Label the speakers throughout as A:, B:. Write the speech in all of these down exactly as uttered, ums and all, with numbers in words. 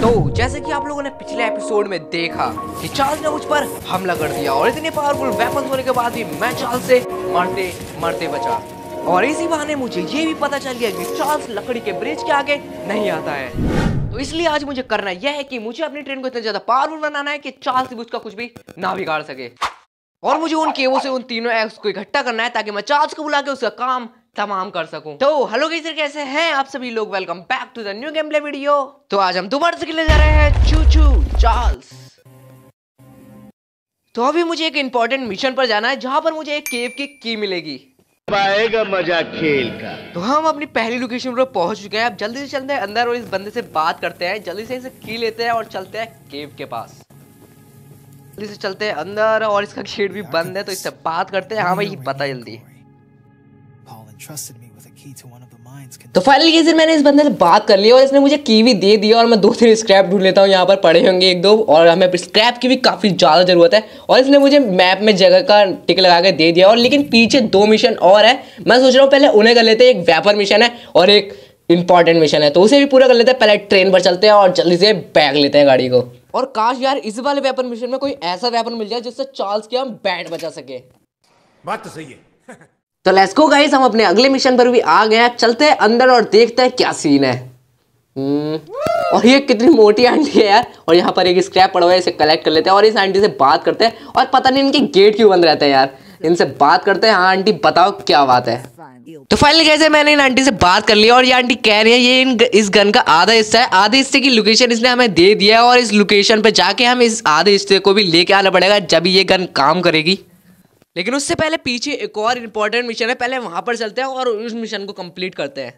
A: तो जैसे कि आप लोगों ने पिछले एपिसोड में देखा कि चार्ल्स ने मुझ पर हमला कर दिया और इतने पावरफुल वेपन्स होने के बाद भी मैं चार्ल्स से मरते मरते बचा। और इसी बहाने मुझे ये भी पता चल गया कि चार्ल्स लकड़ी के ब्रिज के आगे नहीं आता है। तो इसलिए आज मुझे करना यह है कि मुझे अपनी ट्रेन को इतना ज्यादा पावरफुल बनाना है कि चार्ल्स उसका कुछ भी ना बिगाड़ सके। और मुझे उन केवों से उन तीनों एक्स को इकट्ठा करना है ताकि मैं चार्ल्स को बुला के उसका काम तमाम कर सकूं। तो हेलो गाइस, कैसे हैं आप सभी लोग? Welcome back to the new game play video. तो आज हम दोबारा से खेलने जा रहे हैं चू चू चार्ल्स। तो अभी मुझे एक इंपॉर्टेंट मिशन पर जाना है जहां पर मुझे एक केव की की मिलेगी।
B: आएगा मजा खेल का।
A: तो हम अपनी पहली लोकेशन पर पहुंच चुके हैं। अब जल्दी से चलते हैं अंदर और इस बंदे से बात करते हैं। जल्दी से इसे की लेते हैं और चलते हैं केव के पास। जल्दी से चलते हैं अंदर और इसका गेट भी बंद है तो इससे बात करते हैं। हाँ भाई, बता जल्दी। तो फाइनली कैसे मैंने इस बंदे से बात कर ली और इसने मुझे की भी दे दी और मैं दो तीन स्क्रैप ढूंढ लेता हूँ। यहाँ पर पड़े होंगे एक दो और हमें स्क्रैप की भी काफ़ी ज़्यादा ज़रूरत है। और इसने मुझे मैप में जगह का टिक लगा के दे दिया। और लेकिन पीछे दो मिशन और है। मैं सोच रहा हूँ पहले उन्हें कर लेते हैं। एक वेपर मिशन है और एक इंपॉर्टेंट मिशन है, तो उसे भी पूरा कर लेते हैं। पहले ट्रेन पर चलते हैं और जल्दी से बैग लेते हैं गाड़ी को। और काश यार इस वाले वेपन मिशन में कोई ऐसा वेपन मिल जाए जिससे चार्ल्स की हम बैंड बचा सके।
C: बात तो सही है।
A: तो लेट्स गो गाइस, हम अपने अगले मिशन पर भी आ गए हैं। चलते हैं अंदर और देखते हैं क्या सीन है। और ये कितनी मोटी आंटी है यार। और यहाँ पर एक स्क्रैप पड़ा हुआ है, इसे कलेक्ट कर लेते हैं और इस आंटी से बात करते हैं। और पता नहीं इनके गेट क्यों बंद रहते हैं यार। इनसे बात करते हैं। हाँ आंटी बताओ क्या बात है। तो फाइनली कैसे मैंने इन आंटी से बात कर लिया और ये आंटी कह रही है ये इन इस गन का आधा हिस्सा है। आधे हिस्से की लोकेशन इसने हमें दे दिया है और इस लोकेशन पे जाके हम इस आधे हिस्से को भी लेके आना पड़ेगा जब ये गन काम करेगी। लेकिन उससे पहले पीछे एक और इम्पोर्टेंट मिशन है, पहले वहां पर चलते हैं और उस मिशन को कंप्लीट करते हैं।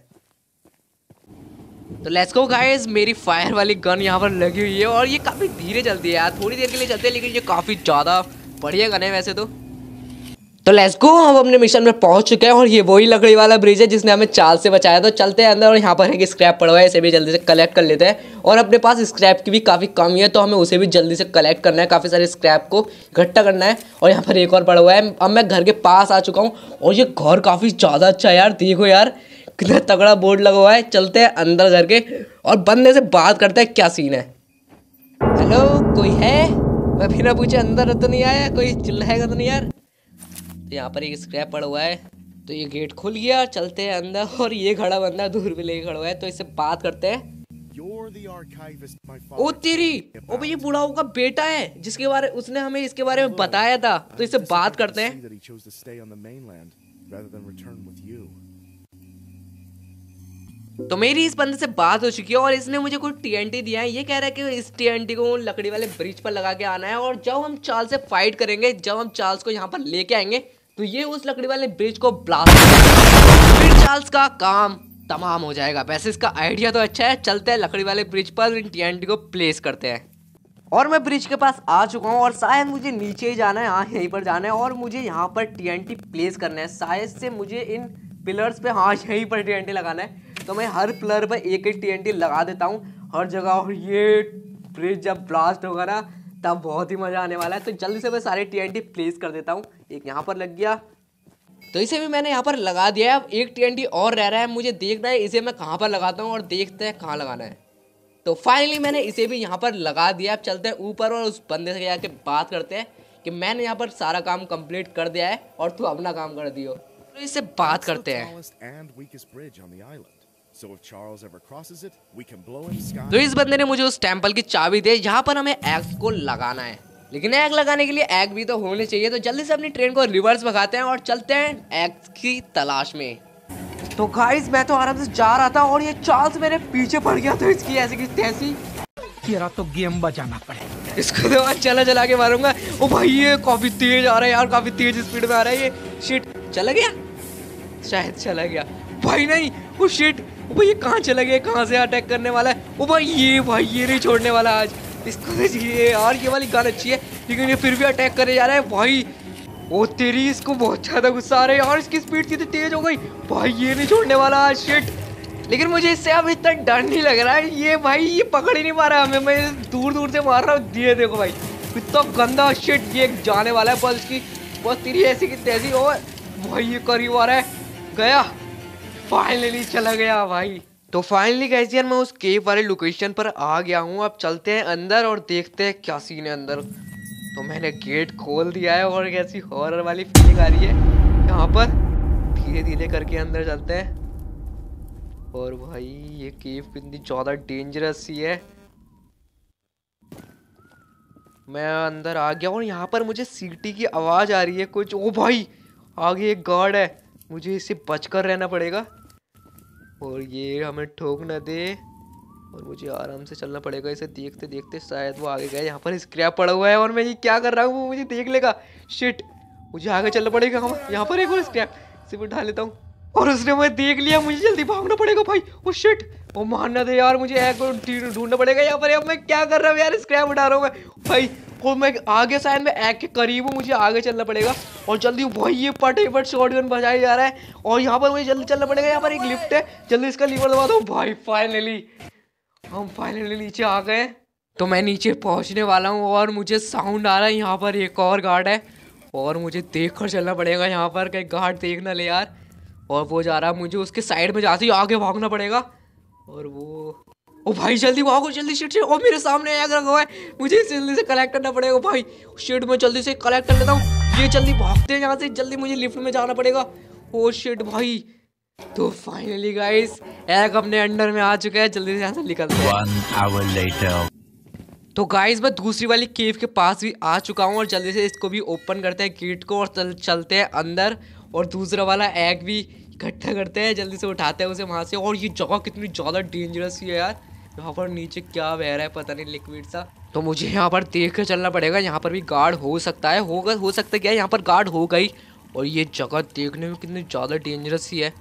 A: तो लेट्स गो गाइस, मेरी फायर वाली गन यहाँ पर लगी हुई है और ये काफी धीरे चलती है यार। थोड़ी देर के लिए चलती है लेकिन ये काफी ज्यादा बढ़िया गन है वैसे तो। तो लेट्स गो, हम अपने मिशन में पहुंच चुके हैं और ये वही लकड़ी वाला ब्रिज है जिसने हमें चार्ल्स से बचाया। तो चलते हैं अंदर और यहाँ पर एक स्क्रैप पड़ा हुआ है, इसे भी जल्दी से कलेक्ट कर लेते हैं। और अपने पास स्क्रैप की भी काफ़ी कमी है तो हमें उसे भी जल्दी से कलेक्ट करना है। काफ़ी सारे स्क्रैप को इकट्ठा करना है। और यहाँ पर एक और पड़ा हुआ है। अब मैं घर के पास आ चुका हूँ और ये घर काफ़ी ज़्यादा अच्छा है यार। देखो यार कितना तगड़ा बोर्ड लगा हुआ है। चलते हैं अंदर घर के और बंदे से बात करते हैं क्या सीन है। हेलो, कोई है? मैं बिना पूछे अंदर तो नहीं आया, कोई चिल्लाएगा तो नहीं यार। तो यहाँ पर एक स्क्रैप पड़ा हुआ है तो ये गेट खुल गया। चलते हैं अंदर और ये खड़ा बंदा दूर पे लेके खड़ा हुआ है तो इससे बात करते हैं। ओ तेरी, ओ भाई ये बुढ़ाऊ का बेटा है जिसके बारे उसने हमें इसके बारे में बताया था। तो इससे बात करते हैं। तो मेरी इस बंदे से बात हो चुकी है और इसने मुझे कुछ टीएनटी दिया है। ये कह रहा है कि इस टीएनटी को लकड़ी वाले ब्रिज पर लगा के आना है और जब हम चार्ल्स से फाइट करेंगे, जब हम चार्ल्स को यहाँ पर लेके आएंगे तो ये उस लकड़ी वाले ब्रिज को ब्लास्ट करेगा, फिर चार्ल्स का काम तमाम हो जाएगा। वैसे इसका आइडिया तो अच्छा है। चलते हैं लकड़ी वाले ब्रिज पर इन टीएनटी को प्लेस करते हैं। और मैं ब्रिज के पास आ चुका हूँ और शायद मुझे नीचे ही जाना है। हाँ यहीं पर जाना है और मुझे यहाँ पर टीएनटी प्लेस करना है। शायद से मुझे इन पिलर्स पे, हाँ यहीं पर टीएनटी लगाना है। तो मैं हर पिलर पर एक एक टीएनटी लगा देता हूँ हर जगह। और ये ब्रिज जब ब्लास्ट होगा ना तब बहुत ही मज़ा आने वाला है। तो जल्दी से मैं सारे टीएनटी प्लेस कर देता हूँ। एक यहाँ पर लग गया तो इसे भी मैंने यहाँ पर लगा दिया है। अब एक टीएनटी और रह रहा है, मुझे देखना है इसे मैं कहाँ पर लगाता हूँ और देखते हैं कहाँ लगाना है। तो फाइनली मैंने इसे भी यहाँ पर लगा दिया। अब चलते हैं ऊपर और उस बंदे से जाके बात करते हैं कि मैंने यहाँ पर सारा काम कंप्लीट कर दिया है और तू अपना काम कर दियो। तो इससे बात करते हैं। तो इस बंदे ने मुझे उस टेंपल की चाबी दी जहाँ पर हमें एग्स को लगाना है। लेकिन एग लगाने के लिए एग भी तो होने चाहिए। तो जल्दी से अपनी ट्रेन को रिवर्स भगाते हैं और चलते हैं एग्स की तलाश में। तो गाइस मैं तो आराम से जा रहा था और ये चार्ल्स मेरे पीछे पड़ गया। तो इसकी ऐसी की तैसी
C: तेरा तो गेम बजाना पड़ेगा।
A: इसको तो आज चला चला के मारूंगा। ओ भाई ये काफी तेज आ रहा है यार, काफी तेज स्पीड में आ रहा है ये। शिट, चला गया शायद, चला गया भाई। नहीं, ओ शिट, ओ भाई ये कहाँ चला गया? कहाँ से अटैक करने वाला है? ओ भाई ये भाई ये नहीं छोड़ने वाला आज इसको। ये यार ये वाली गन अच्छी है लेकिन ये फिर भी अटैक करे जा रहा है भाई। ओ तेरी, इसको बहुत ज्यादा गुस्सा आ रहा है यार। इसकी स्पीड कितनी तेज हो गई भाई, ये नहीं छोड़ने वाला आज। शिट, लेकिन मुझे इससे अब इतना डर नहीं लग रहा है। ये भाई ये पकड़ ही नहीं पा रहा हमें। मैं दूर दूर से मार रहा हूँ। ये देखो भाई इतना गंदा। शिट, ये जाने वाला है बस की बस तेरी ऐसी की तैसी। और भाई ये करीब आ रहा है, गया फाइनली, चला गया भाई। तो फाइनली गाइस यार मैं उस केव वाले लोकेशन पर आ गया हूँ। अब चलते हैं अंदर और देखते हैं क्या सीन है अंदर। तो मैंने गेट खोल दिया है और कैसी हॉरर वाली फीलिंग आ रही है यहाँ पर। धीरे धीरे करके अंदर चलते हैं। और भाई ये केव कितनी ज्यादा डेंजरस सी है। मैं अंदर आ गया और यहाँ पर मुझे सीटी की आवाज आ रही है कुछ। ओ भाई आगे एक गार्ड है, मुझे इससे बचकर रहना पड़ेगा और ये हमें ठोक ना दे और मुझे आराम से चलना पड़ेगा इसे देखते देखते। शायद वो आगे गया। यहाँ पर स्क्रैप पड़ा हुआ है और मैं ये क्या कर रहा हूँ वो मुझे देख लेगा। शिट, मुझे आगे चलना पड़ेगा। हम यहाँ पर एक और स्क्रैप सिर्फ उठा लेता हूँ और उसने मुझे देख लिया। मुझे जल्दी भागना पड़ेगा भाई। ओ शिट, वो मारना दे यार, मुझे एग को ढूंढना पड़ेगा यहाँ पर। अब मैं क्या कर रहा हूँ यार, स्क्रैप उठा रहा हूँ मैं भाई। और मैं आगे शायद मैं एग के करीब हूँ, मुझे आगे चलना पड़ेगा और जल्दी। भाई ये पटे पट शॉटगन बजाया जा रहा है और यहाँ पर मुझे जल्दी चलना पड़ेगा। यहाँ पर एक लिफ्ट है, जल्दी इसका लीवर दबा दो भाई। फाइनली हम फाइनली नीचे आ गए। तो मैं नीचे पहुँचने वाला हूँ और मुझे साउंड आ रहा है यहाँ पर एक और गार्ड है और मुझे देख कर चलना पड़ेगा यहाँ पर। कहीं गार्ड देख ना ले यार। और वो जा रहा है, मुझे उसके साइड में जाते ही आगे भागना पड़ेगा। और वो ओ भाई जल्दी भागो जल्दी। शिट शिट, और मेरे सामने एग रखा हुआ है, मुझे जल्दी से कलेक्ट करना पड़ेगा भाई। शिट मैं जल्दी से कलेक्ट कर लेता हूँ। ये जल्दी भागते हैं यहाँ से, जल्दी मुझे लिफ्ट में जाना पड़ेगा। ओ शिट भाई। तो फाइनली गाइस एग अपने अंडर में आ चुका है, जल्दी से यहाँ से निकलते हैं।
B: One hour later.
A: तो गाइस मैं दूसरी वाली केव के पास भी आ चुका हूँ और जल्दी से इसको भी ओपन करते हैं गेट को और चल, चलते हैं अंदर। और दूसरा वाला एग भी इकट्ठा करते हैं, जल्दी से उठाते हैं उसे वहाँ से। और ये जगह कितनी ज़्यादा डेंजरस है यार। यहाँ पर नीचे क्या बह रहा है पता नहीं, लिक्विड सा। तो मुझे यहाँ पर देख कर चलना पड़ेगा। यहाँ पर भी गार्ड हो सकता है, होगा हो सकता है क्या यहाँ पर गार्ड हो गई। और ये जगह देखने में कितनी ज़्यादा डेंजरस सी है।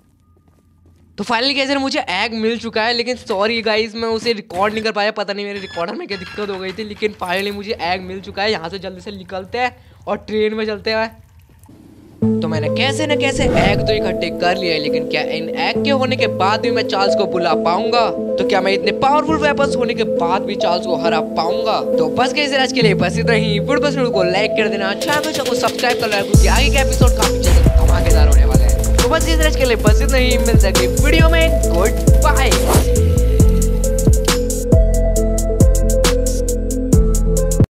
A: तो फाइनली कैसे मुझे एग मिल चुका है, लेकिन सॉरी गाइस मैं उसे रिकॉर्ड नहीं कर पाया। पता नहीं मेरे रिकॉर्डर में क्या दिक्कत हो गई थी, लेकिन फाइनली मुझे एग मिल चुका है। यहाँ से जल्दी से निकलते हैं और ट्रेन में चलते हैं। तो मैंने कैसे न कैसे एग तो इकट्ठे कर लिए, लेकिन क्या इन एग के होने के बाद भी मैं चार्ल्स को बुला पाऊंगा? तो क्या मैं इतने पावरफुल वेपन्स होने के बाद भी चार्ल्स को हरा पाऊंगा? तो बस कैसे आज के लिए बस इतना ही। वीडियो को लाइक कर देना, चैनल को सब्सक्राइब कर लेना, क्योंकि आगे के एपिसोड काफी ज्यादा धमाकेदार होने वाले हैं। तो बस इस आज के लिए बस इतना ही। मिलते हैं वीडियो में। Good bye.